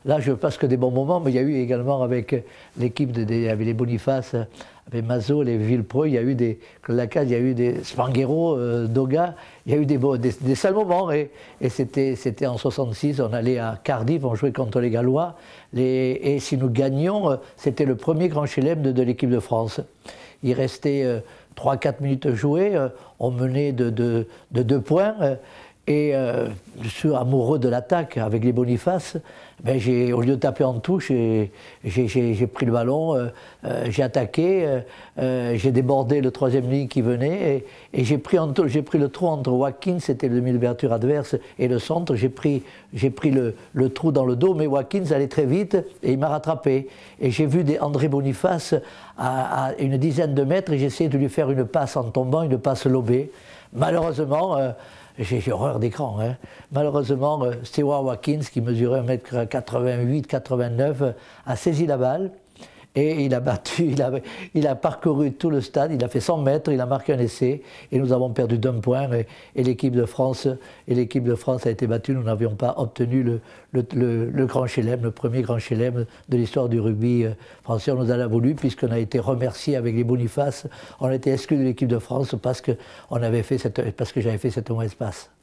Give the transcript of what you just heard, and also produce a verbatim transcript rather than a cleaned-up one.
là, je passe que des bons moments, mais il y a eu également avec l'équipe, de, de, avec les Boniface, avec Mazot, les Villepreux, il y a eu des Lacaze, il y a eu des Spanghero, euh, Doga, il y a eu des, des, des sales moments. Et, et c'était en soixante-six, on allait à Cardiff, on jouait contre les Gallois, les, et si nous gagnions, c'était le premier grand chelem de, de l'équipe de France. Il restait euh, trois quatre minutes à jouer, euh, on menait de, de, de deux points. Euh, Et euh, je suis amoureux de l'attaque avec les Boniface. Ben au lieu de taper en touche, j'ai pris le ballon, euh, euh, j'ai attaqué, euh, euh, j'ai débordé le troisième ligne qui venait et, et j'ai pris, pris le trou entre Watkins, c'était le demi d'ouverture adverse, et le centre. J'ai pris, pris le, le trou dans le dos, mais Watkins allait très vite et il m'a rattrapé. Et j'ai vu des André Boniface à, à une dizaine de mètres et j'ai essayé de lui faire une passe en tombant, une passe lobée. Malheureusement, euh, j'ai horreur d'écran. Hein. Malheureusement, euh, Stewart Watkins, qui mesurait un mètre quatre-vingt-huit quatre-vingt-neuf, a saisi la balle et il a battu, il a, il a parcouru tout le stade, il a fait cent mètres, il a marqué un essai et nous avons perdu d'un point et, et l'équipe de France et l'équipe de France a été battue. Nous n'avions pas obtenu le, le, le, le grand chelem, le premier grand chelem de l'histoire du rugby français. On nous en a voulu puisqu'on a été remercié avec les Boniface. On a été exclus de l'équipe de France parce que on avait fait cette, parce que j'avais fait cette mauvaise passe.